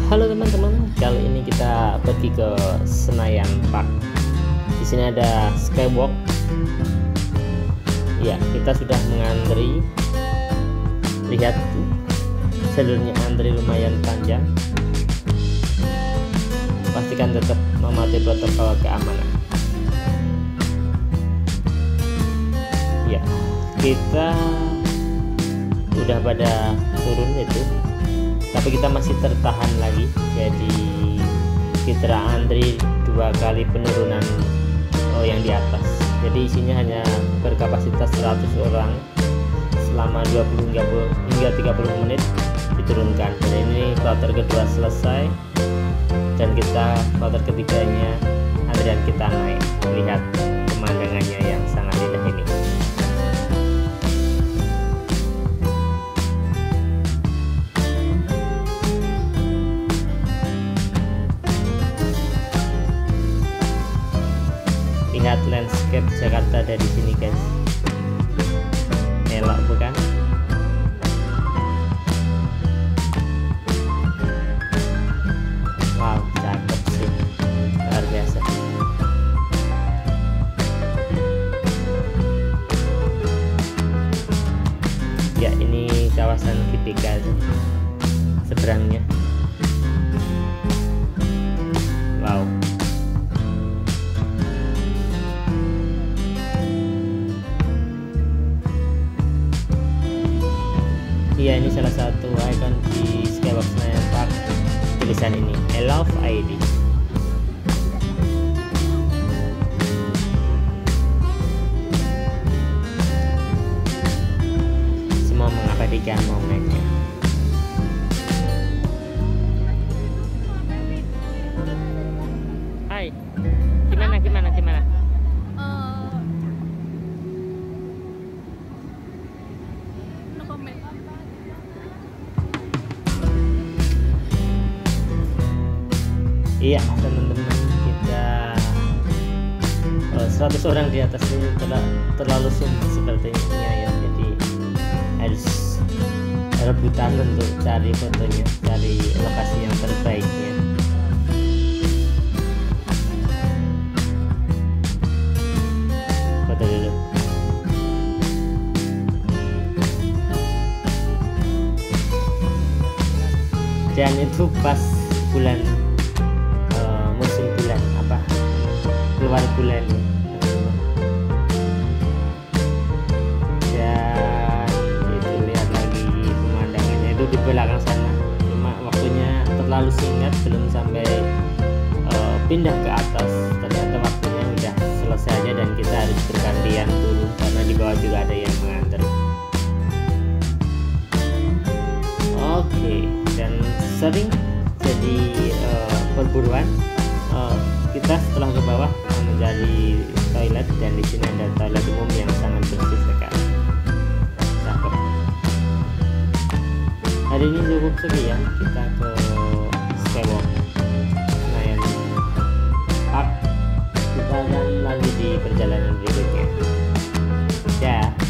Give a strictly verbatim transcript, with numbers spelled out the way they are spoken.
Halo teman-teman, kali ini kita pergi ke Senayan Park. Di sini ada skywalk. Ya, kita sudah mengantri. Lihat jalurnya antri lumayan panjang. Pastikan tetap mematuhi protokol keamanan. Ya, kita udah pada turun itu, tapi kita masih tertahan lagi, jadi kita antri dua kali penurunan oh, yang di atas. Jadi isinya hanya berkapasitas seratus orang selama dua puluh hingga tiga puluh menit diturunkan. Dan ini kloter kedua selesai dan kita kloter ketiganya antrian kita naik. Lihat pemandangannya yang sangat indah ini. Lihat landscape Jakarta dari sini guys, elok bukan? Wow, cakep sih, luar biasa. Ya, ini kawasan G B K seberangnya. Wow. Iya, ini salah satu ikon di skywalk Senayan Park, tulisan ini I love I D. Semua mengabadikan momennya. Hai, gimana gimana gimana? Iya teman-teman, kita uh, seratus orang di atas ini terla terlalu sumpah sepertinya ya, jadi harus rebutan untuk cari fotonya, cari lokasi yang terbaiknya. Foto dulu. Dan itu pas bulan musim bulan apa keluar bulan ya. Dan itu lihat lagi pemandangannya itu di belakang sana, cuma waktunya terlalu singkat, belum sampai uh, pindah ke atas. Ternyata waktunya udah selesai aja dan kita harus bergantian turun karena di bawah juga ada yang mengantar. Oke, dan sering jadi uh, perburuan. Uh, kita setelah ke bawah mencari toilet, dan di sini ada toilet umum yang sangat bersih sekali. Cakep. Hari ini cukup sekian kita ke skywalk Senayan Park. Kita akan lanjut di perjalanan berikutnya. Ya.